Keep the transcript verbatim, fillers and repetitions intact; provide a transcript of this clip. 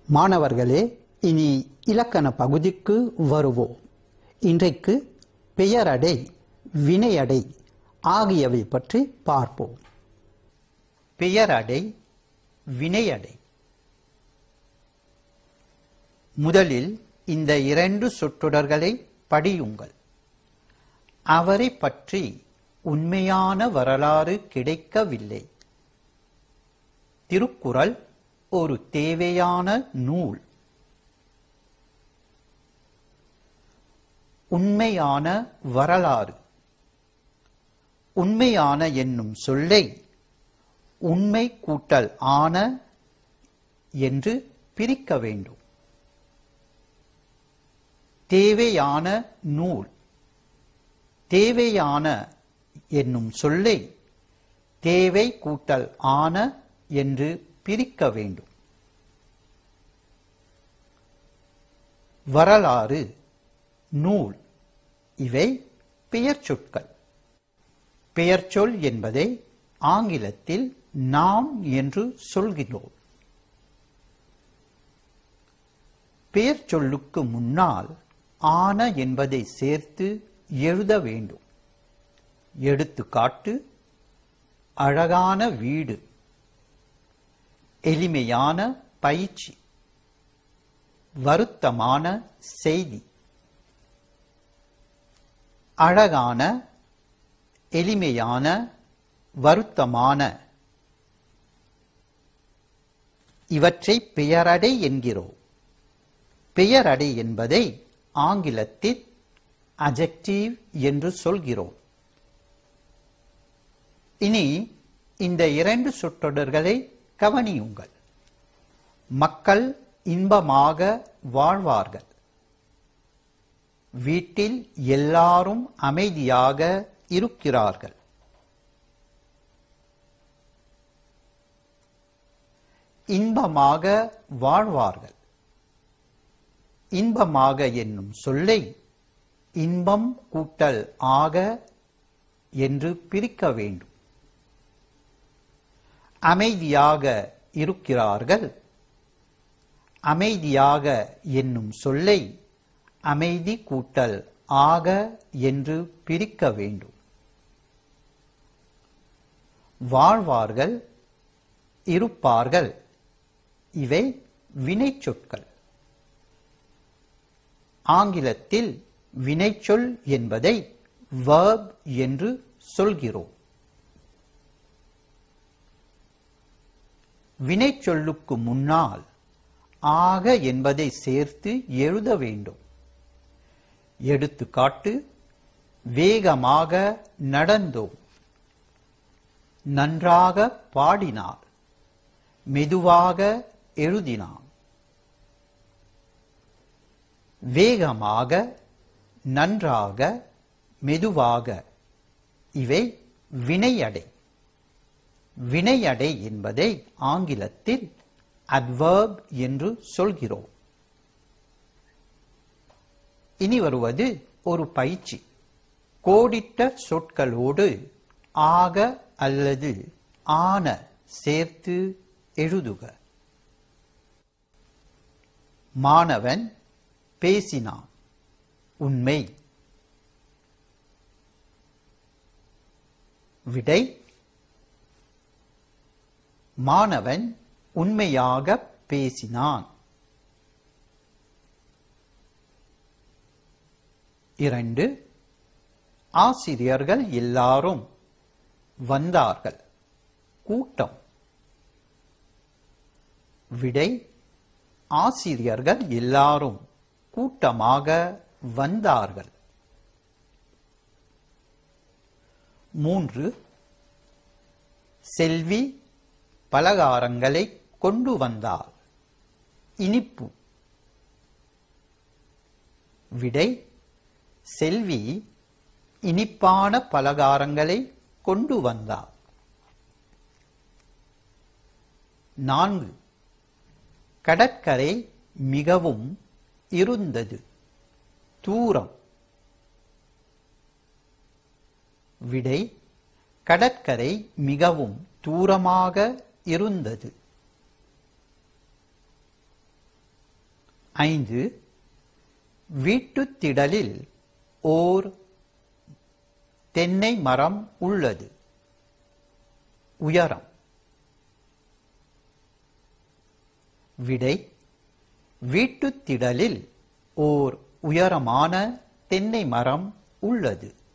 மாணவர்களே, இனி இலக்கண பகுதிக்கு வருவோம். இன்றைக்கு பெயரடை, வினையடை ஆகியவை பற்றி பார்ப்போம். பெயரடை, வினையடை. முதலில் இந்த இரண்டு சொற்றொடர்களை படியுங்கள். அவரை பற்றி உண்மையான வரலாறு கிடைக்கவில்லை. திருக்குறள் ஒரு தேவையான நூல். உண்மையான வரலாறு. உண்மையான என்னும் சொல்லை உண்மை கூட்டல் ஆன என்று பிரிக்க வேண்டும். தேவையான நூல். தேவையான என்னும் சொல்லை தேவை கூட்டல் ஆன என்று பிரிக்க வேண்டும். வரலாறு, நூல் இவை பெயர் சொற்கள். பெயர் சொல் என்பதை ஆங்கிலத்தில் நாம் என்று சொல்கிறோம். பெயர் சொல்லுக்கு முன்னால் ஆன என்பதை சேர்த்து எழுத வேண்டும். எடுத்துக்காட்டு: அழகான வீடு, எளிமையான பயிற்சி, வருத்தமான செய்தி. அழகான, எளிமையான, வருத்தமான இவற்றை பெயரடை என்கிறோம். பெயரடை என்பதை ஆங்கிலத்தில் adjective என்று சொல்கிறோம். இனி இந்த இரண்டு சொற்றொடர்களை கவனியுங்கள். மக்கள் இன்பமாக வாழ்வார்கள். வீட்டில் எல்லாரும் அமைதியாக இருக்கிறார்கள். இன்பமாக வாழ்வார்கள். இன்பமாக என்னும் சொல்லை இன்பம் கூட்டல் ஆக என்று பிரிக்க வேண்டும். அமைதியாக இருக்கிறார்கள். அமைதியாக என்னும் சொல்லை அமைதி கூட்டல் ஆக என்று பிரிக்க வேண்டும். வாழ்வார்கள், இருப்பார்கள் இவை வினைச்சொற்கள். ஆங்கிலத்தில் வினைச்சொல் என்பதை verb என்று சொல்கிறோம். வினைச்சொல்லுக்கு முன்னால் ஆக என்பதை சேர்த்து எழுத வேண்டும். எடுத்துக்காட்டு: வேகமாக நடந்தோம், நன்றாக பாடினார், மெதுவாக எழுதினான். வேகமாக, நன்றாக, மெதுவாக இவை வினையடை. வினையடை என்பதை ஆங்கிலத்தில் adverb என்று சொல்கிறோம். இனி வருவது ஒரு பயிற்சி. கோடிட்ட சொற்களோடு ஆக அல்லது ஆன சேர்த்து எழுதுக. மாணவன் பேசினான். உண்மை. விடை: மாணவன் உண்மையாக பேசினான். இரண்டு. ஆசிரியர்கள் எல்லாரும் வந்தார்கள். கூட்டம். விடை: ஆசிரியர்கள் எல்லாரும் கூட்டமாக வந்தார்கள். மூன்று. செல்வி பலகாரங்களை கொண்டு வந்தார். இனிப்பு. விடை: செல்வி இனிப்பான பலகாரங்களை கொண்டு வந்தார். நான்கு. கடற்கரை மிகவும் இருந்தது. தூரம். விடை: கடற்கரை மிகவும் தூரமாக இருந்தது. ஐந்து. வீட்டுத் திடலில் ஓர் தென்னை மரம் உள்ளது. உயரம். விடை: வீட்டுத் திடலில் ஓர் உயரமான தென்னை மரம் உள்ளது.